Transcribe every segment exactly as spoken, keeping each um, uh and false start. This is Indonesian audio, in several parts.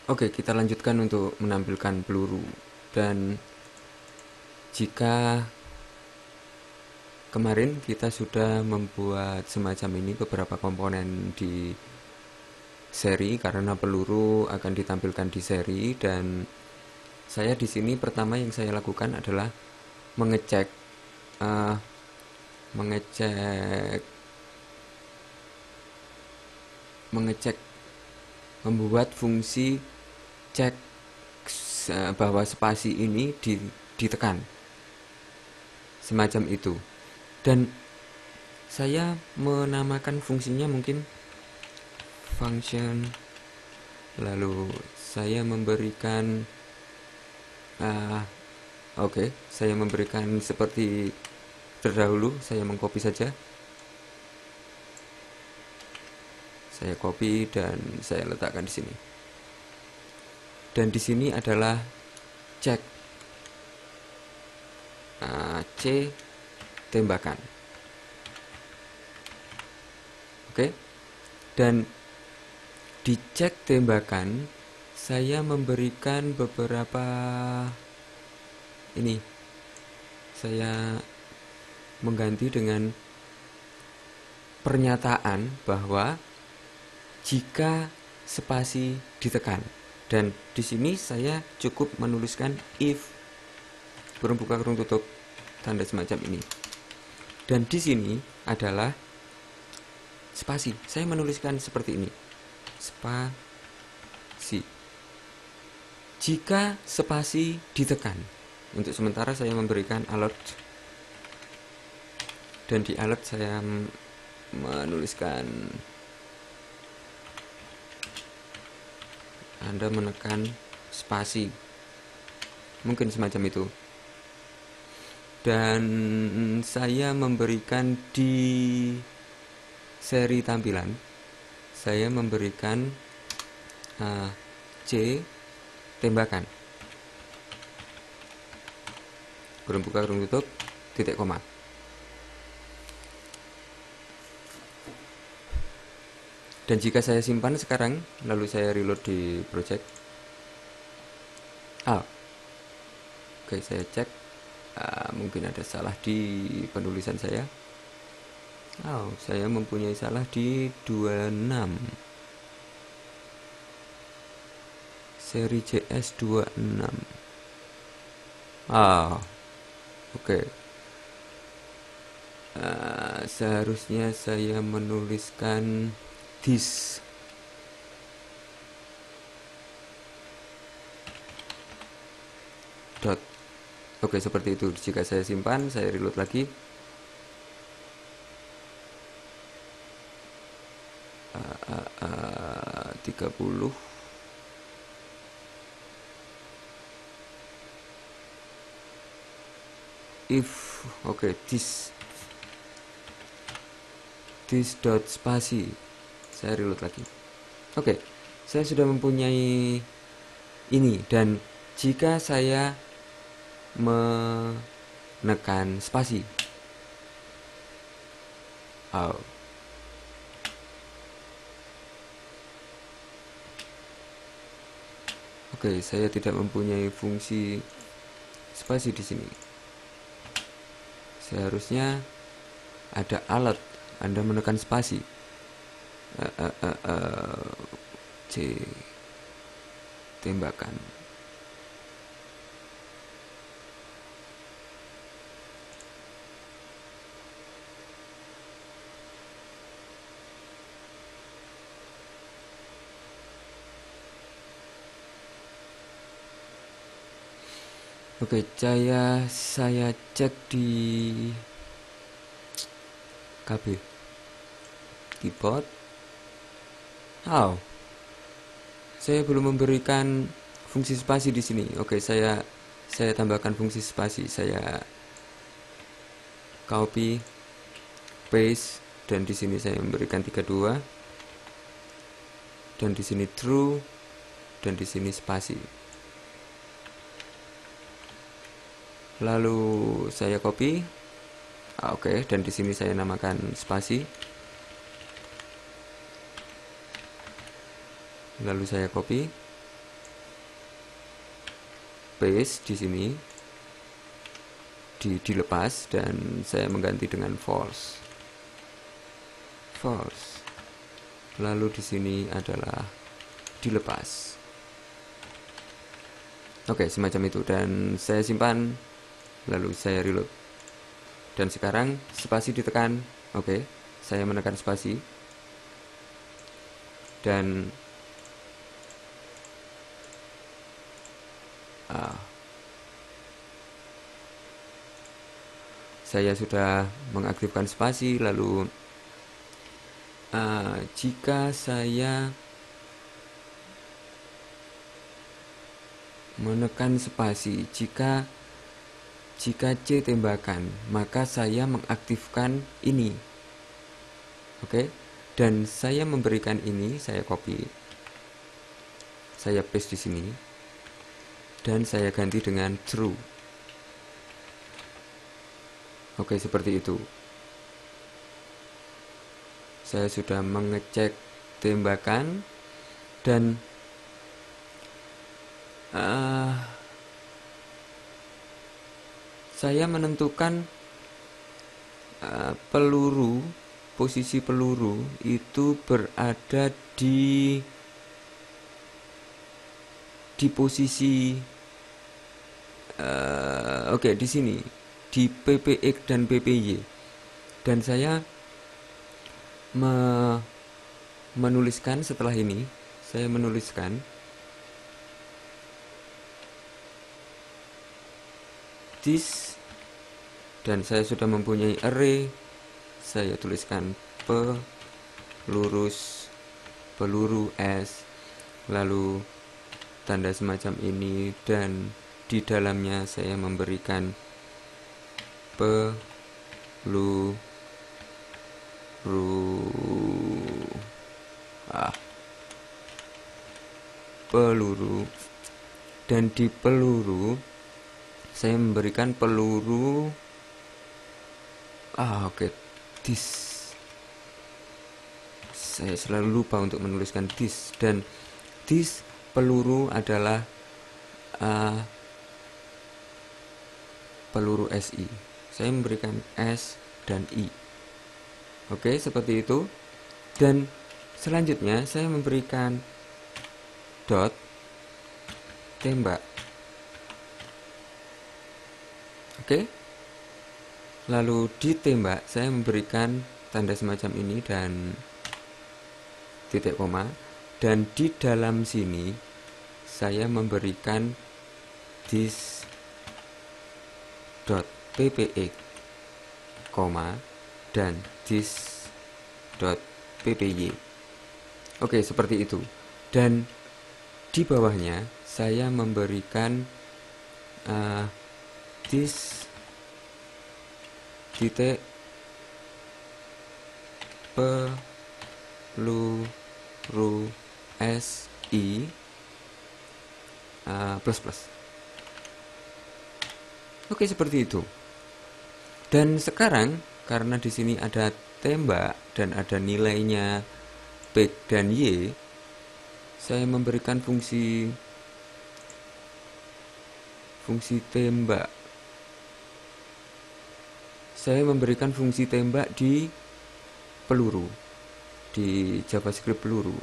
Oke, kita lanjutkan untuk menampilkan peluru. Dan jika kemarin kita sudah membuat semacam ini beberapa komponen di seri karena peluru akan ditampilkan di seri, dan saya di sini pertama yang saya lakukan adalah mengecek uh, mengecek mengecek membuat fungsi cek bahwa spasi ini ditekan semacam itu. Dan saya menamakan fungsinya mungkin function, lalu saya memberikan uh, oke okay, saya memberikan seperti terdahulu. Saya mengcopy saja, saya copy dan saya letakkan di sini. Dan di sini adalah cek uh, C tembakan. Oke. Okay? Dan di cek tembakan saya memberikan beberapa ini. Saya mengganti dengan pernyataan bahwa jika spasi ditekan. Dan di sini saya cukup menuliskan if kurung buka kurung tutup tanda semacam ini. Dan di sini adalah spasi. Saya menuliskan seperti ini. Spasi. Jika spasi ditekan. Untuk sementara saya memberikan alert. Dan di alert saya menuliskan Anda menekan spasi. Mungkin semacam itu. Dan saya memberikan di seri tampilan, saya memberikan uh, C tembakan. Kurung buka kurung tutup titik koma. Dan jika saya simpan sekarang, lalu saya reload di project. Ah, oke, saya cek. Ah, mungkin ada salah di penulisan saya. Oh, saya mempunyai salah di dua puluh enam. Seri J S dua puluh enam. Ah, oke. Okay. Uh, seharusnya saya menuliskan this. Dot. Oke, seperti itu. Jika saya simpan, saya reload lagi. Uh, uh, uh, tiga puluh. If, oke, okay, this. This dot spasi. Saya reload lagi. Oke, okay, saya sudah mempunyai ini. Dan jika saya menekan spasi, oh, oke, okay, saya tidak mempunyai fungsi spasi di sini. Seharusnya ada alert Anda menekan spasi. Uh, uh, uh, uh, C tembakan. Oke, saya saya cek di K B keyboard. Oh, saya belum memberikan fungsi spasi di sini. Oke, saya saya tambahkan fungsi spasi. Saya copy, paste, dan di sini saya memberikan tiga puluh dua. Dan di sini true, dan di sini spasi. Lalu saya copy. Ah, oke, okay. Dan di sini saya namakan spasi. Lalu saya copy. paste di sini, di, dilepas, dan saya mengganti dengan false. False. Lalu di sini adalah dilepas. Oke, semacam itu, dan saya simpan, lalu saya reload. Dan sekarang spasi ditekan. Oke, saya menekan spasi, dan uh, saya sudah mengaktifkan spasi. Lalu uh, jika saya menekan spasi, jika jika C tembakan, maka saya mengaktifkan ini. Oke, dan saya memberikan ini, saya copy, saya paste di sini, dan saya ganti dengan true. Oke, seperti itu. Saya sudah mengecek tembakan, dan uh, saya menentukan uh, peluru, posisi peluru itu berada di di posisi uh, oke okay, di sini, di P P X dan P P Y, dan saya me menuliskan setelah ini, saya menuliskan this, dan saya sudah mempunyai array. Saya tuliskan pelurus peluru S, lalu tanda semacam ini, dan di dalamnya saya memberikan peluru ah, peluru, dan di peluru saya memberikan peluru ah oke okay, this. Saya selalu lupa untuk menuliskan this, dan this peluru adalah uh, peluru S I. Saya memberikan S dan I. Oke, okay, seperti itu. Dan selanjutnya saya memberikan dot tembak. Oke, okay. Lalu ditembak saya memberikan tanda semacam ini dan titik koma, dan di dalam sini saya memberikan this dot ppx, koma, dan this dot ppy. Oke, seperti itu. Dan di bawahnya saya memberikan uh, this titik peluru S I uh, plus plus. Oke, seperti itu. Dan sekarang karena di sini ada tembak dan ada nilainya P dan Y, saya memberikan fungsi fungsi tembak. Saya memberikan fungsi tembak di peluru, di JavaScript peluru.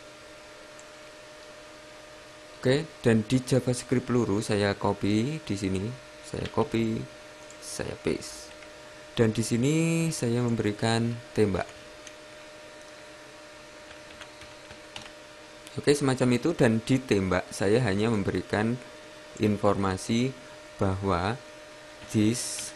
Oke, dan di JavaScript peluru saya copy di sini, saya copy, saya paste. Dan di sini saya memberikan tembak. Oke, semacam itu. Dan di tembak saya hanya memberikan informasi bahwa this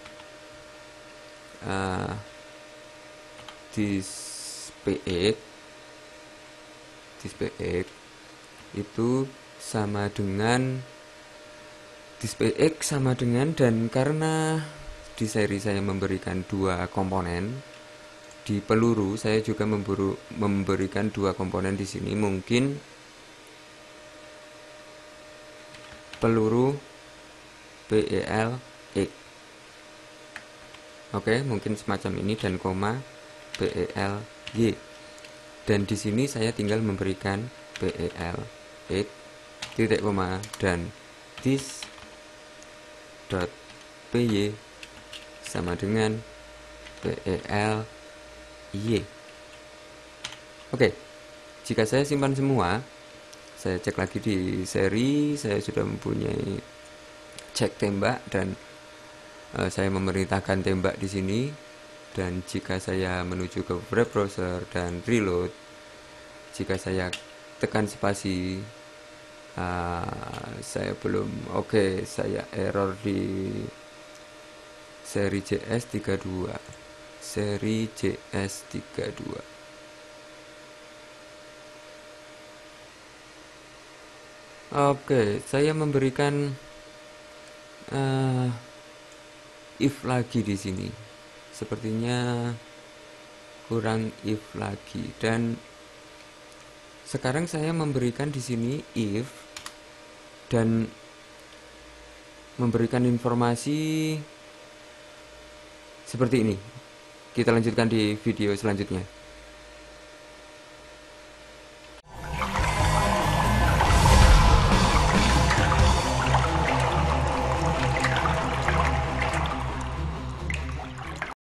uh, this px this px itu sama dengan this px sama dengan, dan karena di seri saya memberikan dua komponen di peluru, saya juga memburu, memberikan dua komponen di sini. Mungkin peluru pel x, oke, mungkin semacam ini, dan koma pel y. Dan di sini saya tinggal memberikan pel x titik koma dan this dot py sama dengan pel y. Oke, jika saya simpan semua, saya cek lagi di seri, saya sudah mempunyai cek tembak dan uh, saya memerintahkan tembak di sini. Dan jika saya menuju ke web browser dan reload, jika saya tekan spasi, uh, saya belum oke, okay, saya error di seri J S tiga puluh dua, seri J S tiga puluh dua. Oke, okay, saya memberikan uh, if lagi di sini. Sepertinya kurang if lagi, dan sekarang saya memberikan di sini if dan memberikan informasi seperti ini. Kita lanjutkan di video selanjutnya.